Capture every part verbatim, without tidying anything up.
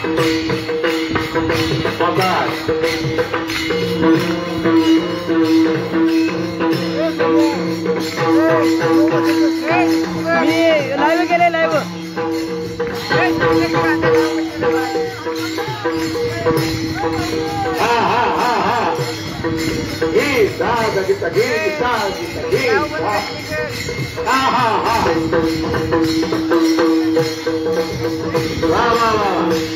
Live गेले live हा हा हा हा हे दादा गीता गीता गीता गीता हा हा हा वा वा वा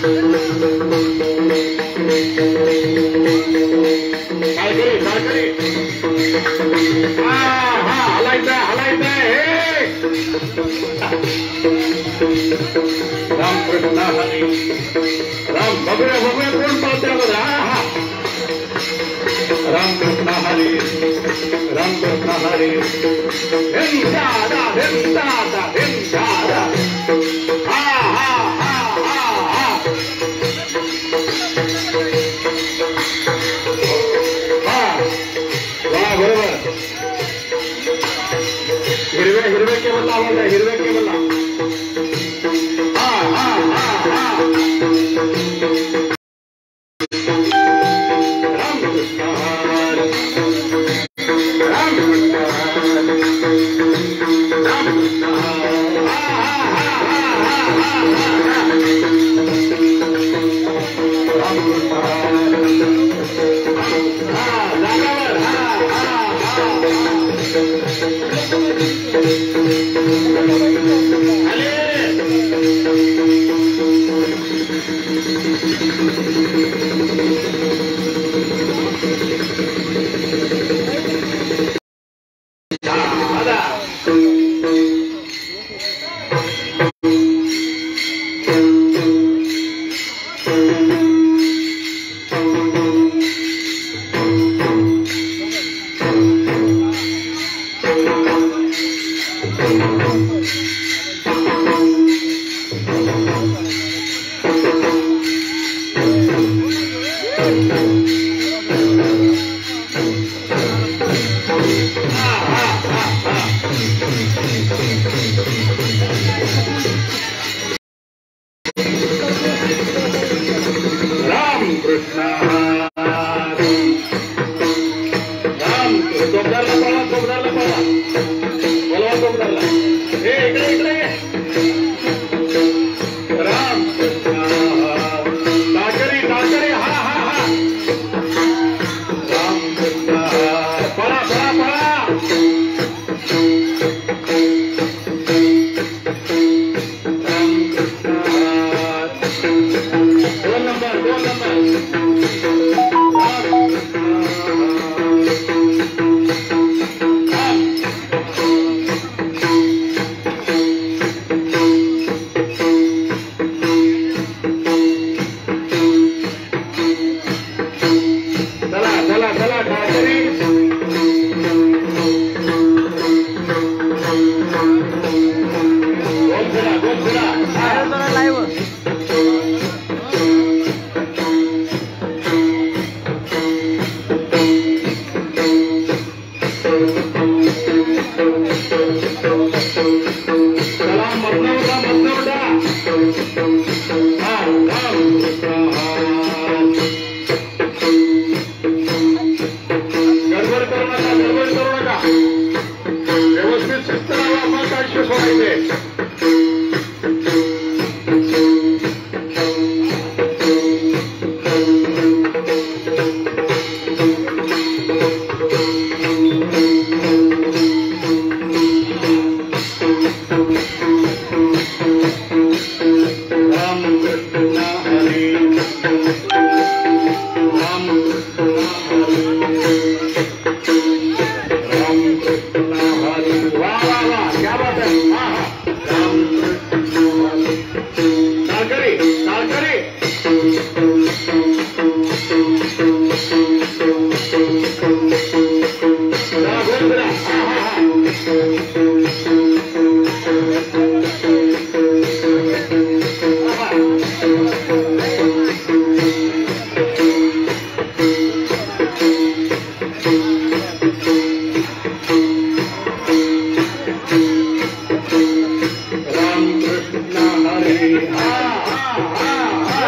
काय करे काय करे हा हा हलायचं हलायचं हे राम कृष्ण हरी राम बघूया बघूया कोण पात्र बघा हा राम कृष्ण हरी राम कृष्ण हरी हिंसादा हिंसादा हिंसादा हा हा हा हा हा हा वा बरोबर हिरव्या हिरव्या केबलला आवाज आहे हिरव्या केबलला हा हा हा हा राम कृष्ण हरी राम कृष्ण हरी राम कृष्ण हरी हा हा हा हा हा राम कृष्ण हरी हा जागावर हा हा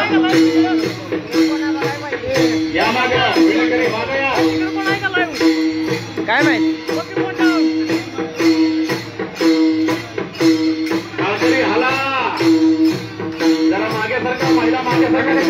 या मागे विनकरी मागे या काय माहित काळकरी हाला जरा मागे सरका महिला मागे सरका मागे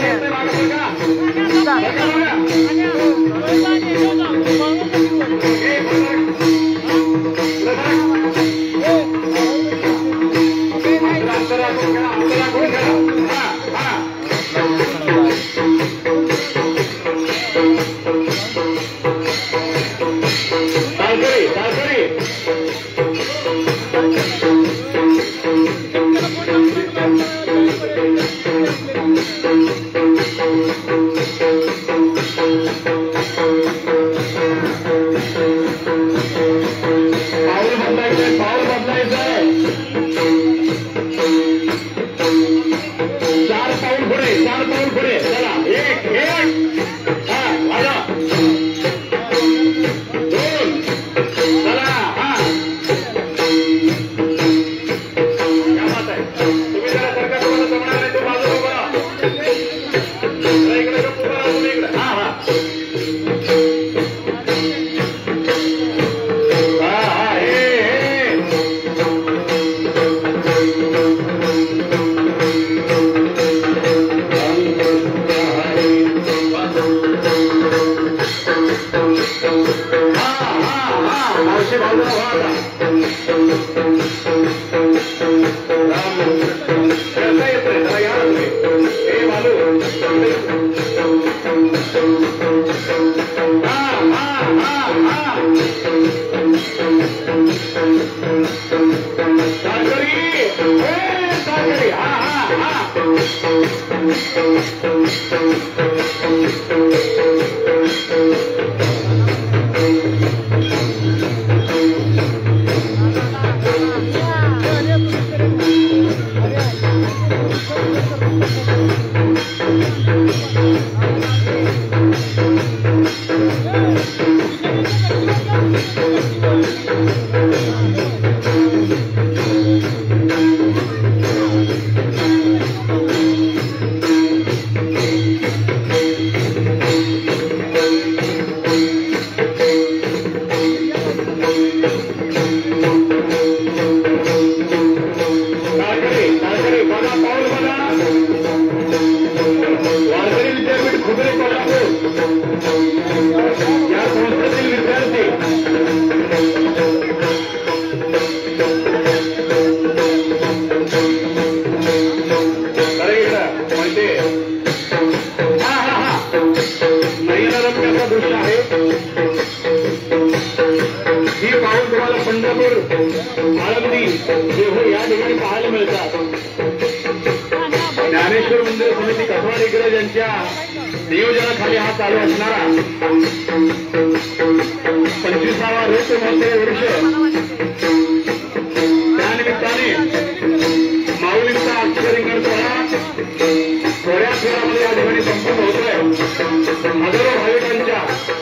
नियोजनाखाली हा चालू असणारा पंचवीसावा रोज महोत्सव वर्ष त्यानिमित्ताने माऊलींचा अक्षरिंगण सोहळा थोड्याच वेळामध्ये या ठिकाणी संपन्न होतोय. हजारो भाविकांच्या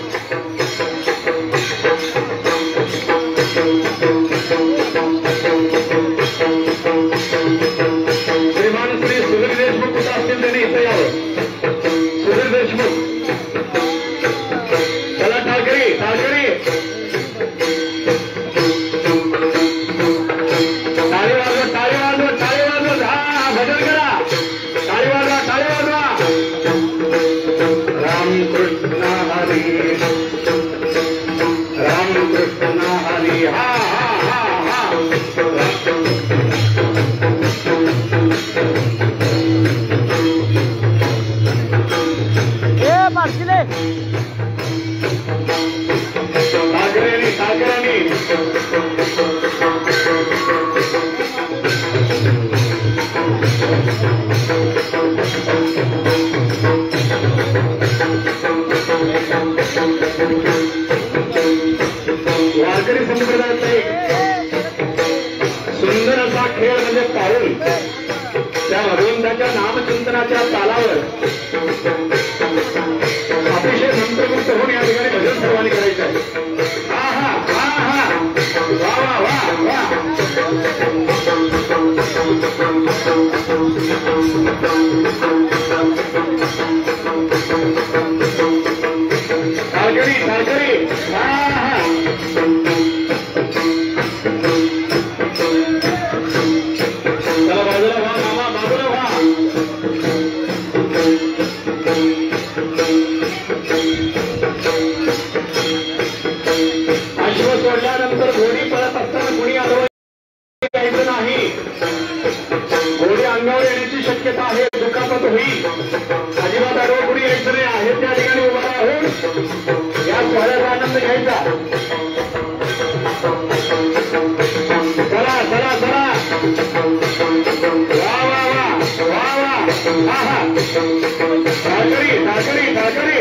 श्रीमान श्री सुधीर देशमुख कुठं असतील त्यांनी इथं यावं. सुधीर देशमुख चला टाळकरी टाळकरी टाळी वाजवा टाळी वाजवा टाळी वाजवा हा भजन करा टाळी वाजवा टाळी वाजवा. रामकृष्ण हरी रामकृष्ण हरी हा हा हा हा टाळकऱ्यांनी टाळकऱ्यांनी वारकरी संप्रदायाचा एक सुंदर असा खेळ म्हणजे पाऊल त्या भगवंताच्या नामचिंतनाच्या तालावर अतिशय मंत्रमुक्त होऊन या ठिकाणी भजन सर्वांनी करायचं आहे. हा हा हा हा वा वा वा वा सुरुवात होईल. अजिबात आडवं कुणी यायचं नाही. आहे त्या ठिकाणी उभा राहून या सोहळ्याचा आनंद घ्यायचा. चला चला चला. वा वा वा वा वा. हा हा. टाळकरी टाळकरी टाळकरी.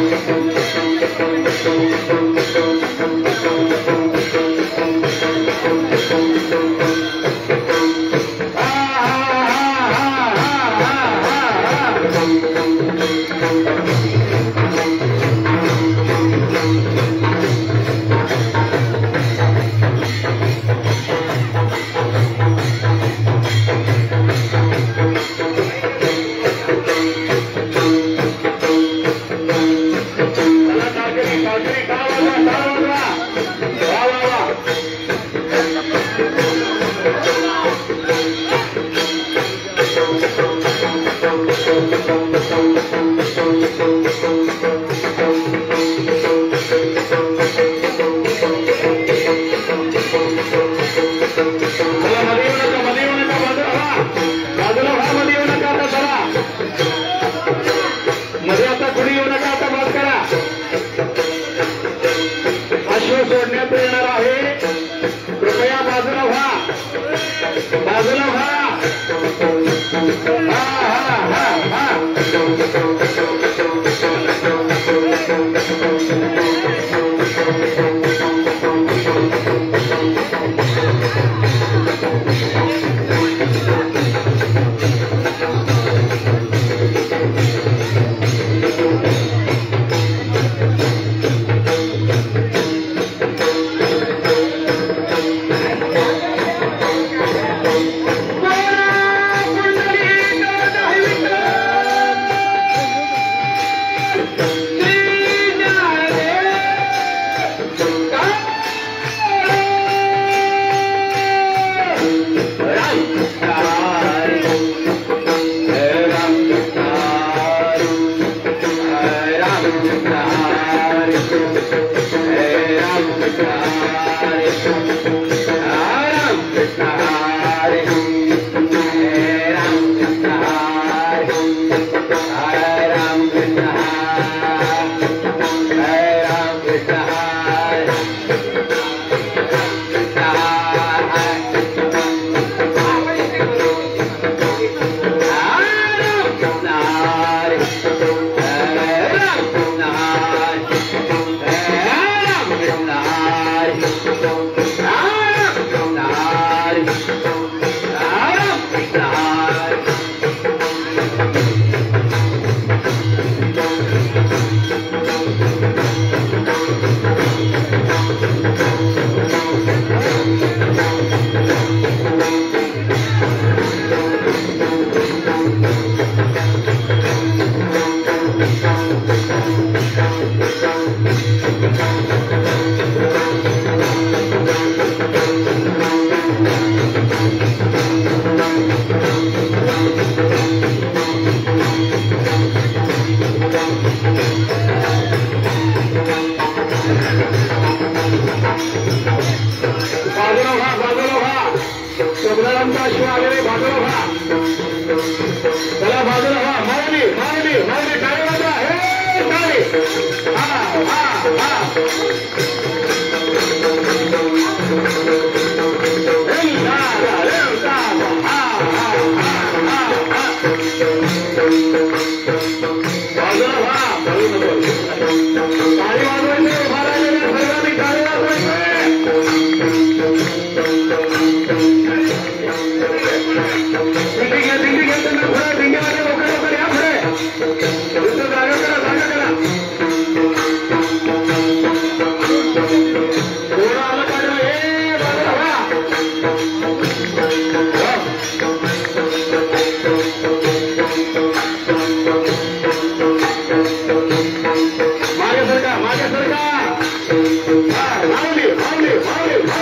सोडण्यात येणार आहे. कृपया बाजूला व्हा. बाजूला व्हा. हा हा हा हा.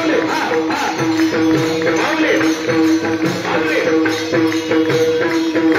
Thank you.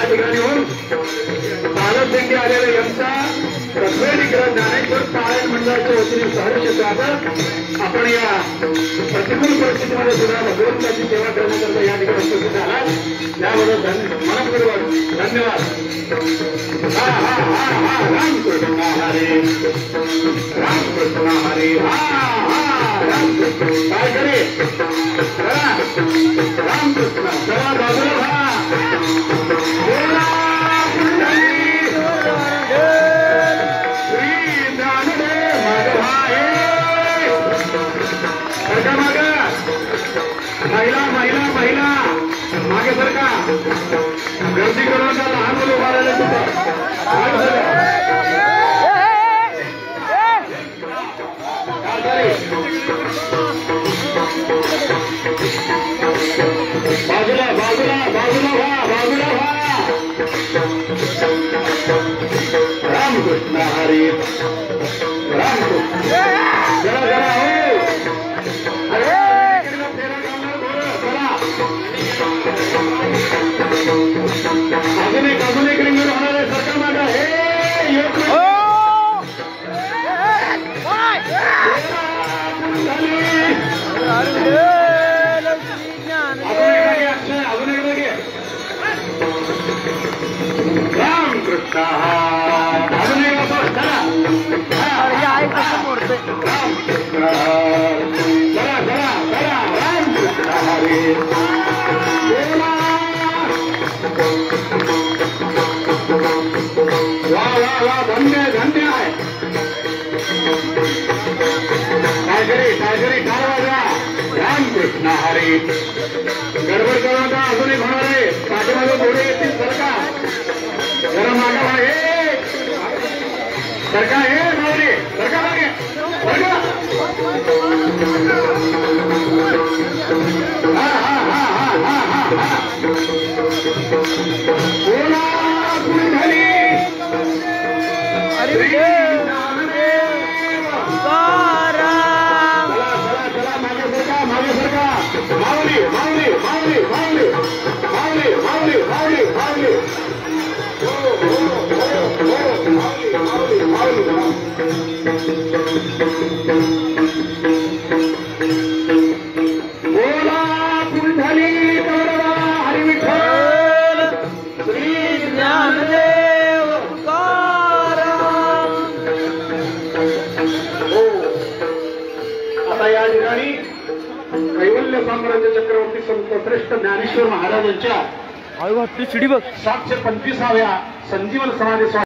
ठिकाणी होऊन पालक दिंडी आलेल्या यांचा रत्वेलीकर ज्ञानेश्वर पारायण मंडळाच्या वतीने सहर्ष स्वागत. आपण या प्रतिकूल परिस्थितीमध्ये सुद्धा भगवंताची सेवा करण्याकरता या ठिकाणी उपस्थित आहात त्याबद्दल मनपूर्वक धन्यवाद. हा हा हा हा रामकृष्ण हरे रामकृष्ण हरे हा हा रामकृष्ण काय करे रामकृष्ण चला बाजूला व्हा. श्री ज्ञानदेव माधवाये सरका माग महिला महिला महिला मागे सरका गर्दी करू नका. लहान मुलं उभा राहिले तिथं बाजूला बाजूला बाजूला व्हा बाजूला व्हा. रामकृष्ण हरी रामकृष्ण जरा जरा हो अजून एक अजून एक रिंगण होणार आहे. सरकार मागा हे येत अजून एक घे रामकृष्ण अजून एक असं चला रामकृष्ण चला चला चला रामकृष्ण हरे वा वा वा धन्य धन्य आहे. टायगरी टायगरी टाळ वाजवा रामकृष्ण हरे. गडबड करू नका अजून एक होणार आहे. पाठीमागे घोडे येतील सरकार जरा मागा हे सरका हे मावली सरका मागे सरका हा हा हा हा हा हा हा बोला कुणी झाली अरे मागे सरका माऊली माऊली माऊली माऊली माऊली माऊली माऊली माऊली हो हो हो हो माऊली माऊली माऊली बोला पुंढली गौरवा हरी विठ्ठल श्री ज्ञानदेव तुकाराम. हो आता या ठिकाणी कैवल्य साम्राज्य चक्रवर्ती संत श्रेष्ठ ज्ञानेश्वर महाराजांच्या चिडी बघ सातशे पंचवीसाव्या संजीवन समाधी